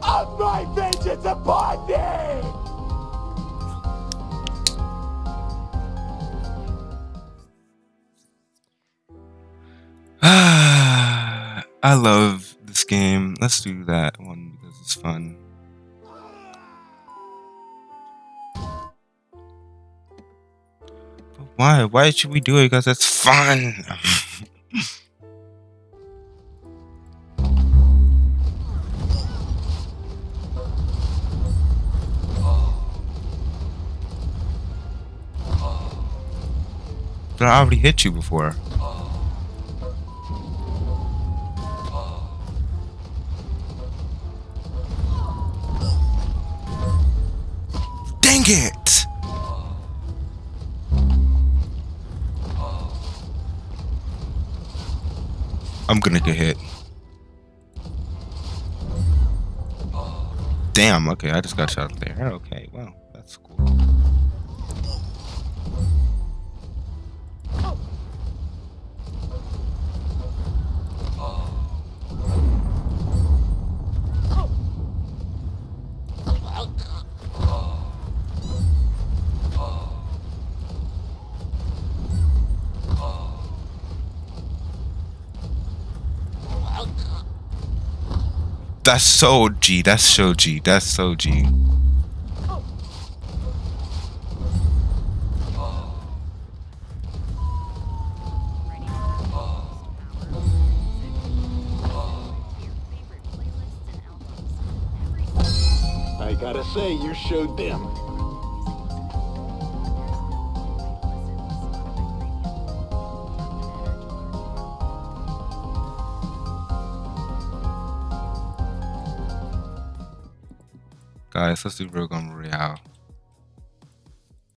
of my vengeance upon thee! I love this game. Let's do that one because it's fun. But why? Why should we do it? Because it's fun. But I already hit you before. Dang it! I'm gonna get hit. Damn, okay, I just got shot there. Okay, well, that's cool. That's so G. That's so G. That's so G. I gotta say, you showed them. Guys, let's do Rogue on Royale.